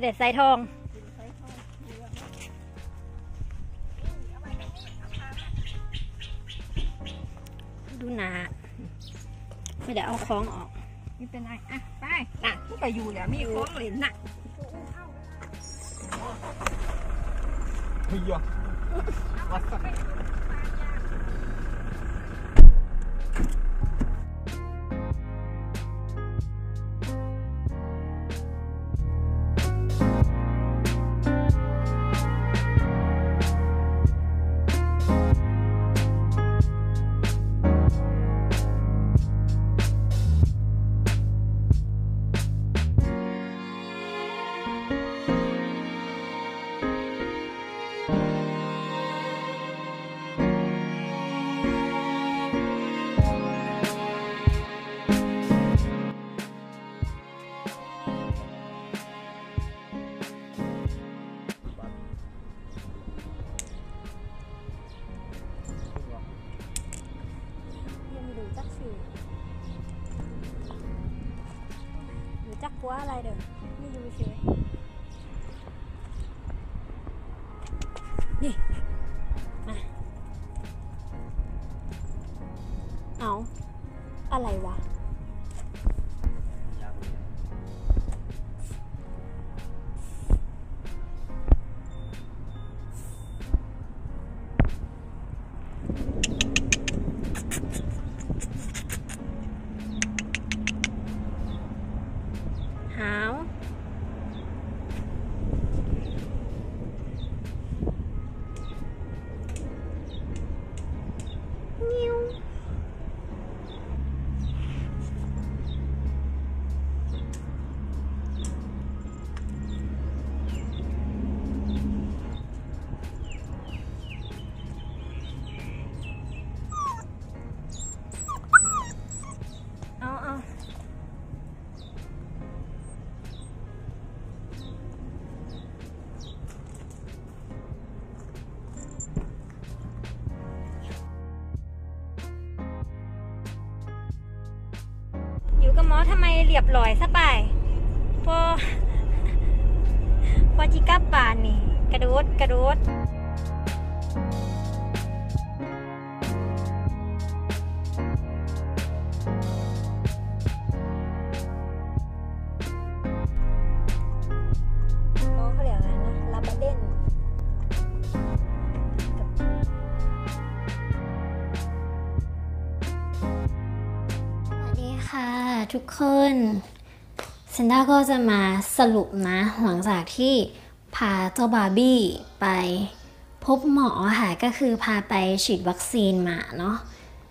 เป็ดไซทองดูหนาไม่ได้เอาคล้องออกไม่เป็นไรอ่ะไปน่ะมันก็อยู่แล้วมีคล้องเหรียญน่ะเฮ้ยวัดสันจักว่าอะไรเด้อไม่อยู่เฉยนี่มาเอาอะไรวะหาวนิ้วเอาอยู่กับหมอทำไมเรียบร้อยซะไปพอจิกลับบ้านนี่กระโดดเขาเรียกอะไรนะลาบาเดนสวัสดีค่ะทุกคนเซนด้าก็จะมาสรุปนะหลังจากที่พาเจ้าบาร์บี้ไปพบหมอค่ะก็คือพาไปฉีดวัคซีนมาเนาะ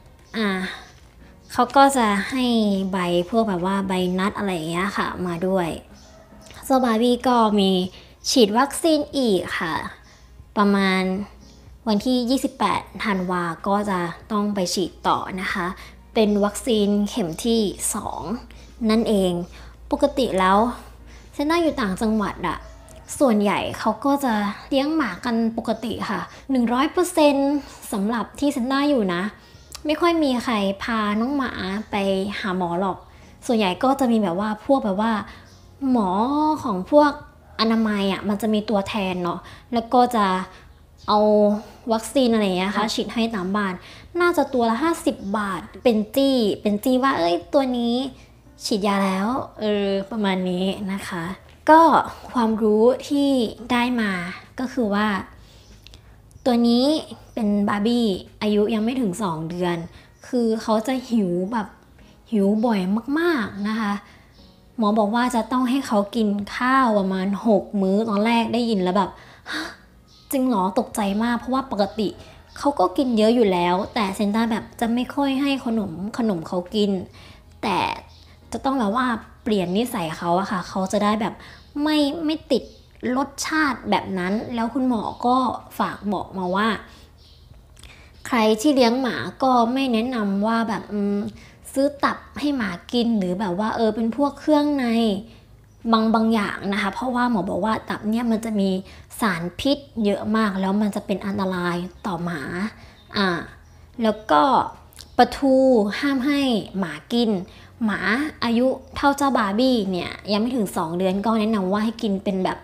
เขาก็จะให้ใบพวกแบบว่าใบนัดอะไรอย่างเงี้ยค่ะมาด้วยเจ้าบาร์บี้ก็มีฉีดวัคซีนอีกค่ะประมาณวันที่28ธันวาก็จะต้องไปฉีดต่อนะคะเป็นวัคซีนเข็มที่2นั่นเองปกติแล้วเซนด้าอยู่ต่างจังหวัดอะส่วนใหญ่เขาก็จะเลี้ยงหมากันปกติค่ะ 100% สำหรับที่เซนด้าอยู่นะไม่ค่อยมีใครพาน้องหมาไปหาหมอหรอกส่วนใหญ่ก็จะมีแบบว่าพวกแบบว่าหมอของพวกอนามัยอะมันจะมีตัวแทนเนาะแล้วก็จะเอาวัคซีนอะไรอย่างเงี้ยค่ะฉีดให้ตามบ้านน่าจะตัวละ50 บาทเป็นจี้ว่าเอ้ยตัวนี้ฉีดยาแล้วประมาณนี้นะคะก็ความรู้ที่ได้มาก็คือว่าตัวนี้เป็นบาร์บี้อายุยังไม่ถึง2 เดือนคือเขาจะหิวบ่อยมากๆนะคะหมอบอกว่าจะต้องให้เขากินข้าวประมาณ6 มื้อตอนแรกได้ยินแล้วแบบจริงเหรอตกใจมากเพราะว่าปกติเขาก็กินเยอะอยู่แล้วแต่เซนต้าแบบจะไม่ค่อยให้ขนมเขากินแต่จะต้องแบบว่าเปลี่ยนนิสัยเขาอะค่ะเขาจะได้แบบไม่ติดรสชาติแบบนั้นแล้วคุณหมอก็ฝากบอกมาว่าใครที่เลี้ยงหมาก็ไม่แนะนำว่าแบบซื้อตับให้หมากินหรือแบบว่าเป็นพวกเครื่องในบางอย่างนะคะเพราะว่าหมอบอกว่าตับเนี่ยมันจะมีสารพิษเยอะมากแล้วมันจะเป็นอันตรายต่อหมาแล้วก็ปลาทูห้ามให้หมากินหมาอายุเท่าเจ้าบาร์บี้เนี่ยยังไม่ถึง2 เดือนก็แนะนำว่าให้กินเป็นแบบ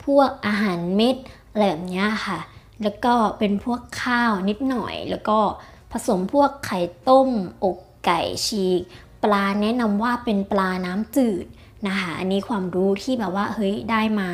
พวกอาหารเม็ดอะไรแบบนี้ค่ะแล้วก็เป็นพวกข้าวนิดหน่อยแล้วก็ผสมพวกไข่ต้มอกไก่ฉีกปลาแนะนำว่าเป็นปลาน้ำจืดนะคะอันนี้ความรู้ที่แบบว่าเฮ้ยได้มา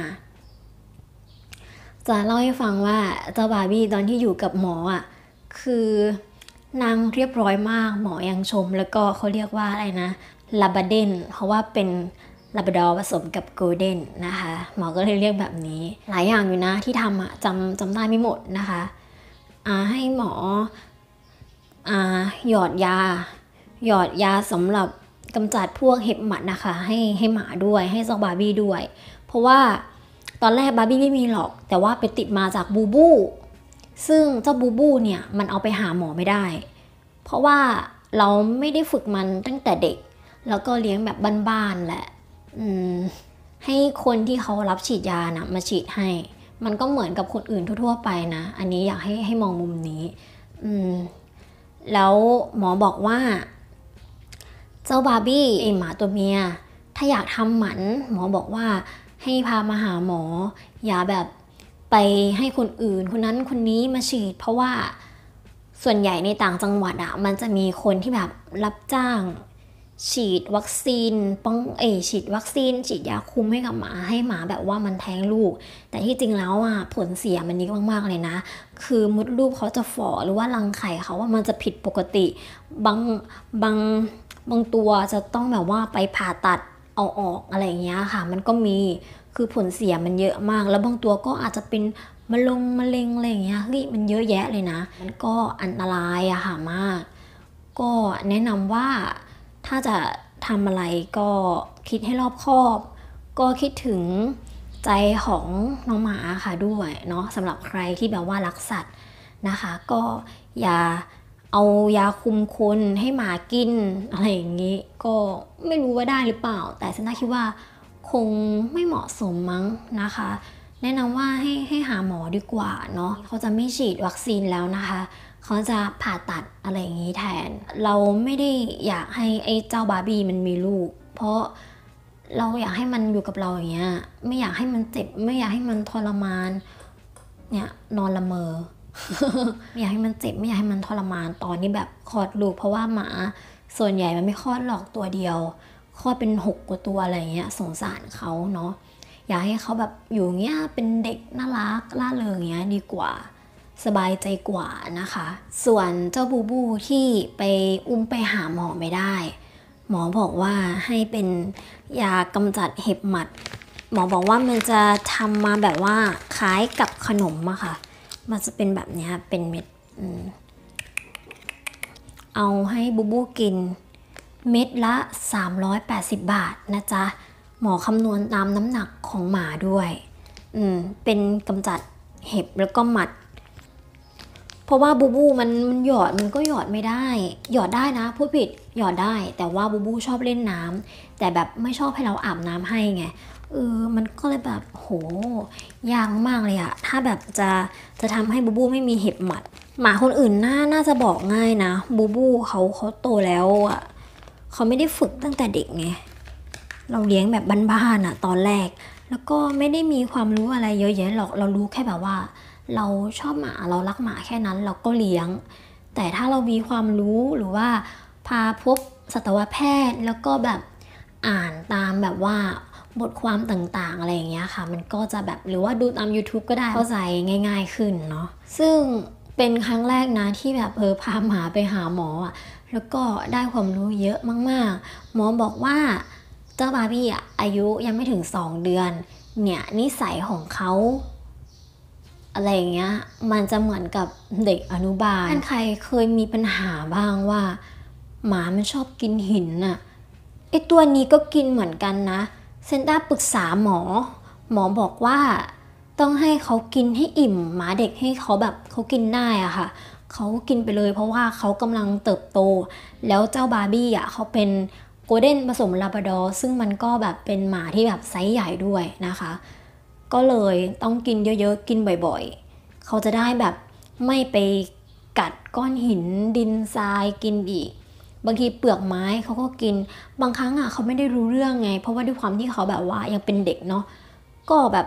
จะเล่าให้ฟังว่าเจ้าบาร์บี้ตอนที่อยู่กับหมอคือนางเรียบร้อยมากหมอยังชมแล้วก็เขาเรียกว่าอะไรนะลาบราเดนเพราะว่าเป็นลาบราดอร์ผสมกับโกลเด้นนะคะหมอก็เลยเรียกแบบนี้หลายอย่างอยู่นะที่ทำจำได้ไม่หมดนะคะให้หมอหยอดยาสำหรับกำจัดพวกเห็บหมัดนะคะให้หมาด้วยให้เจ้าบาร์บี้ด้วยเพราะว่าตอนแรกบาร์บี้ไม่มีหรอกแต่ว่าไปติดมาจากบูบูซึ่งเจ้าบูบูเนี่ยมันเอาไปหาหมอไม่ได้เพราะว่าเราไม่ได้ฝึกมันตั้งแต่เด็กแล้วก็เลี้ยงแบบบ้านๆแหละให้คนที่เขารับฉีดยานะมาฉีดให้มันก็เหมือนกับคนอื่นทั่วๆไปนะอันนี้อยากให้มองมุมนี้แล้วหมอบอกว่าเจ้าบาร์บี้ไอหมาตัวเมียถ้าอยากทำหมันหมอบอกว่าให้พามาหาหมออย่าแบบไปให้คนอื่นคนนั้นคนนี้มาฉีดเพราะว่าส่วนใหญ่ในต่างจังหวัดมันจะมีคนที่แบบรับจ้างฉีดวัคซีนฉีดวัคซีนฉีดยาคุมให้กับหมาให้หมาแบบว่ามันแท้งลูกแต่ที่จริงแล้วผลเสียมันเยอะมากๆเลยนะคือมดลูกเขาจะฝ่อหรือว่ารังไข่เขาว่ามันจะผิดปกติบางตัวจะต้องแบบว่าไปผ่าตัดเอาออกอะไรอย่างเงี้ยค่ะมันก็มีคือผลเสียมันเยอะมากแล้วบางตัวก็อาจจะเป็นมะเร็งอะไรอย่างเงี้ยเฮ้ยมันเยอะแยะเลยนะมันก็อันตรายค่ะมากก็แนะนำว่าถ้าจะทำอะไรก็คิดให้รอบคอบก็คิดถึงใจของน้องหมาค่ะด้วยเนาะสำหรับใครที่แบบว่ารักสัตว์นะคะก็อย่าเอายาคุมคนให้หมากินอะไรอย่างนี้ก็ไม่รู้ว่าได้หรือเปล่าแต่ฉันคิดว่าคงไม่เหมาะสมมั้งนะคะแนะนำว่าให้หาหมอดีกว่าเนาะเขาจะไม่ฉีดวัคซีนแล้วนะคะเขาจะผ่าตัดอะไรอย่างนี้แทนเราไม่ได้อยากให้ไอ้เจ้าบาร์บี้มันมีลูกเพราะเราอยากให้มันอยู่กับเราอย่างเงี้ยไม่อยากให้มันเจ็บไม่อยากให้มันทรมานเนี่ยนอนละเมอ ไม่อยากให้มันเจ็บไม่อยากให้มันทรมานตอนนี้แบบคลอดลูกเพราะว่าหมาส่วนใหญ่มันไม่คลอดหรอกตัวเดียวคลอดเป็น6 กว่าตัวอะไรเงี้ยสงสารเขาเนาะอยากให้เขาแบบอยู่เงี้ยเป็นเด็กน่ารักล่าเริงเงี้ยดีกว่าสบายใจกว่านะคะส่วนเจ้าบูบูที่ไปอุ้มไปหาหมอไม่ได้หมอบอกว่าให้เป็นยากำจัดเห็บหมัดหมอบอกว่ามันจะทำมาแบบว่าคล้ายกับขนมอะค่ะมันจะเป็นแบบนี้เป็นเม็ดเอาให้บูบูกินเม็ดละ380 บาทนะจ๊ะหมอคำนวณตามน้ำหนักของหมาด้วยเป็นกำจัดเห็บแล้วก็หมัดเพราะว่าบูบูมันหยอดมันก็หยอดไม่ได้หยอดได้นะพูดผิดหยอดได้แต่ว่าบูบูชอบเล่นน้ำแต่แบบไม่ชอบให้เราอาบน้ำให้ไงมันก็เลยแบบโหยากมากเลยอะถ้าแบบจะทำให้บูบูไม่มีเห็บหมัดหมาคนอื่นน่าจะบอกง่ายนะบูบูเขาโตแล้วอะเขาไม่ได้ฝึกตั้งแต่เด็กไงเราเลี้ยงแบบบ้านๆตอนแรกแล้วก็ไม่ได้มีความรู้อะไรเยอะแยะหรอกเรารู้แค่แบบว่าเราชอบหมาเรารักหมาแค่นั้นเราก็เลี้ยงแต่ถ้าเรามีความรู้หรือว่าพาพบสัตวแพทย์แล้วก็แบบอ่านตามแบบว่าบทความต่างๆอะไรอย่างเงี้ยค่ะมันก็จะแบบหรือว่าดูตาม YouTube ก็ได้เข้าใจง่ายๆขึ้นเนาะซึ่งเป็นครั้งแรกนะที่แบบพาหมาไปหาหมอแล้วก็ได้ความรู้เยอะมากๆหมอบอกว่าเจ้าบาร์บี้อายุยังไม่ถึง2 เดือนเนี่ยนิสัยของเขาอะไรอย่างเงี้ยมันจะเหมือนกับเด็กอนุบาลใครเคยมีปัญหาบ้างว่าหมามันชอบกินหินไอตัวนี้ก็กินเหมือนกันนะเซนต้าปรึกษาหมอบอกว่าต้องให้เขากินให้อิ่มหมาเด็กให้เขาแบบเขากินได้ค่ะเขากินไปเลยเพราะว่าเขากำลังเติบโตแล้วเจ้าบาร์บี้เขาเป็นโกลเด้นผสมลาบราดอร์ซึ่งมันก็แบบเป็นหมาที่แบบไซส์ใหญ่ด้วยนะคะก็เลยต้องกินเยอะๆกินบ่อยๆเขาจะได้แบบไม่ไปกัดก้อนหินดินทรายกินอีกบางทีเปลือกไม้เขาก็กินบางครั้งเขาไม่ได้รู้เรื่องไงเพราะว่าด้วยความที่เขาแบบว่ายังเป็นเด็กเนาะก็แบบ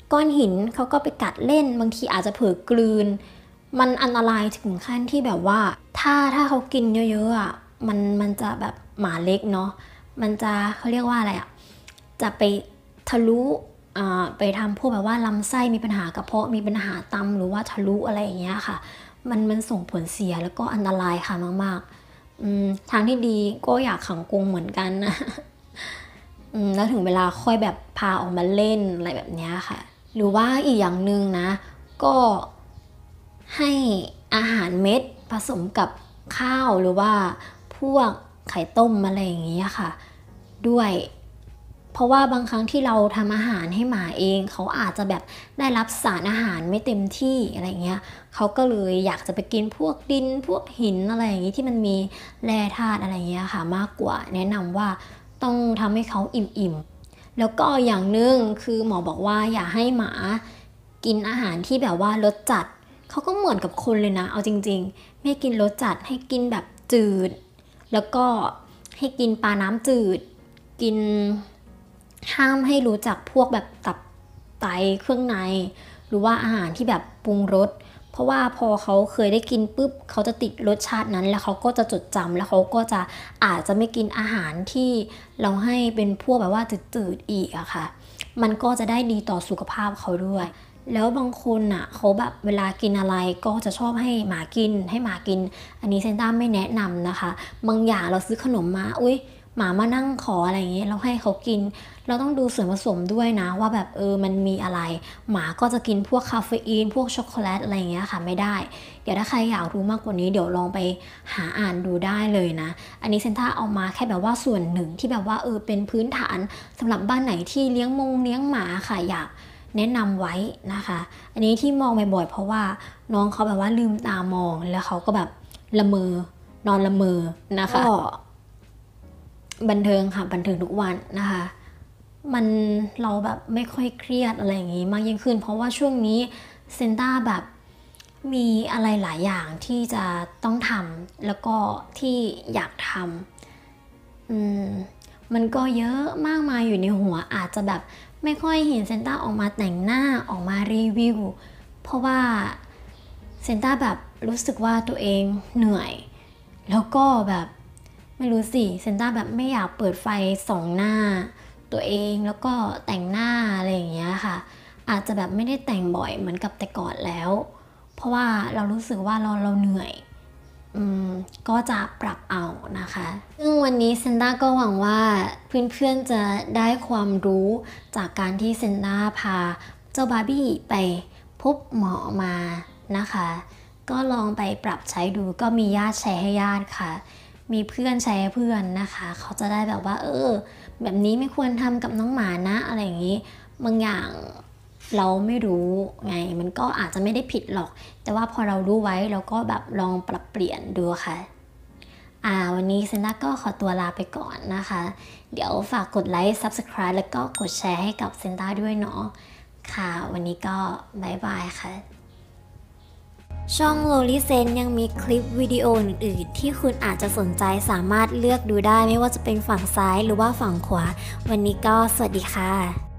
ก้อนหินเขาก็ไปกัดเล่นบางทีอาจจะเผลอกลืนมันอันตรายถึงขั้นที่แบบว่าถ้าเขากินเยอะๆอ่ะมันจะแบบหมาเล็กเนาะมันจะเขาเรียกว่าอะไรอ่ะจะไปทะลุไปทำพวกแบบว่าลำไส้มีปัญหากระเพาะมีปัญหาตำหรือว่าทะลุอะไรอย่างเงี้ยค่ะมันส่งผลเสียแล้วก็อันตรายค่ะมากๆทางที่ดีก็อยากขังกรงเหมือนกันนะแล้วถึงเวลาค่อยแบบพาออกมาเล่นอะไรแบบนี้ค่ะหรือว่าอีกอย่างหนึ่งนะก็ให้อาหารเม็ดผสมกับข้าวหรือว่าพวกไข่ต้มอะไรอย่างนี้ค่ะด้วยเพราะว่าบางครั้งที่เราทำอาหารให้หมาเองเขาอาจจะแบบได้รับสารอาหารไม่เต็มที่อะไรเงี้ยเขาก็เลยอยากจะไปกินพวกดินพวกหินอะไรอย่างนี้ที่มันมีแร่ธาตุอะไรเงี้ยค่ะมากกว่าแนะนำว่าต้องทำให้เขาอิ่มๆแล้วก็อย่างหนึ่งคือหมอบอกว่าอย่าให้หมากินอาหารที่แบบว่ารสจัดเขาก็เหมือนกับคนเลยนะเอาจริงๆไม่กินรสจัดให้กินแบบจืดแล้วก็ให้กินปลาน้ำจืดกินห้ามให้รู้จักพวกแบบตับไตเครื่องในหรือว่าอาหารที่แบบปรุงรสเพราะว่าพอเขาเคยได้กินปุ๊บเขาจะติดรสชาตินั้นแล้วเขาก็จะจดจำแล้วเขาก็จะอาจจะไม่กินอาหารที่เราให้เป็นพวกแบบว่าจืดๆอีกอะค่ะมันก็จะได้ดีต่อสุขภาพเขาด้วยแล้วบางคนอ่ะเขาแบบเวลากินอะไรก็จะชอบให้หมากินอันนี้เซนต้าไม่แนะนำนะคะบางอย่างเราซื้อขนมมาหมามานั่งขออะไรอย่างเงี้ยเราให้เขากินเราต้องดูส่วนผสมด้วยนะว่าแบบมันมีอะไรหมาก็จะกินพวกคาเฟอีนพวกช็อกโกแลตอะไรอย่างเงี้ยค่ะไม่ได้เดี๋ยวถ้าใครอยากรู้มากกว่านี้เดี๋ยวลองไปหาอ่านดูได้เลยนะอันนี้เซนต้าเอามาแค่แบบว่าส่วนหนึ่งที่แบบว่าเป็นพื้นฐานสำหรับบ้านไหนที่เลี้ยงหมาค่ะอยากแนะนำไว้นะคะอันนี้ที่มองบ่อยๆเพราะว่าน้องเขาแบบว่าลืมตามองแล้วเขาก็แบบละเมอนอนละเมอนะคะก็บันเทิงค่ะบันเทิงทุกวันนะคะเราแบบไม่ค่อยเครียดอะไรอย่างงี้มากยิ่งขึ้นเพราะว่าช่วงนี้เซนต้าแบบมีอะไรหลายอย่างที่จะต้องทำแล้วก็ที่อยากทำมันก็เยอะมากมายอยู่ในหัวอาจจะแบบไม่ค่อยเห็นเซนต้าออกมาแต่งหน้าออกมารีวิวเพราะว่าเซนต้าแบบรู้สึกว่าตัวเองเหนื่อยแล้วก็แบบไม่รู้สิเซนต้าแบบไม่อยากเปิดไฟส่องหน้าตัวเองแล้วก็แต่งหน้าอะไรอย่างเงี้ยค่ะอาจจะแบบไม่ได้แต่งบ่อยเหมือนกับแต่ก่อนแล้วเพราะว่าเรารู้สึกว่าเราเหนื่อยก็จะปรับเอานะคะซึ่งวันนี้เซนต้าก็หวังว่าเพื่อนๆจะได้ความรู้จากการที่เซนต้าพาเจ้าบาร์บี้ไปพบหมอมานะคะก็ลองไปปรับใช้ดูก็มีญาติแชร์ให้ญาติค่ะมีเพื่อนแชร์ให้เพื่อนนะคะเขาจะได้แบบว่าแบบนี้ไม่ควรทำกับน้องหมานะอะไรอย่างนี้บางอย่างเราไม่รู้ไงมันก็อาจจะไม่ได้ผิดหรอกแต่ว่าพอเรารู้ไว้เราก็แบบลองปรับเปลี่ยนดูค่ะวันนี้เซนต้าก็ขอตัวลาไปก่อนนะคะเดี๋ยวฝากกดไลค์ Subscribe แล้วก็กดแชร์ให้กับเซนต้าด้วยเนาะค่ะวันนี้ก็บ๊ายบายค่ะช่อง Loli Sense ยังมีคลิปวิดีโออื่นๆที่คุณอาจจะสนใจสามารถเลือกดูได้ไม่ว่าจะเป็นฝั่งซ้ายหรือว่าฝั่งขวาวันนี้ก็สวัสดีค่ะ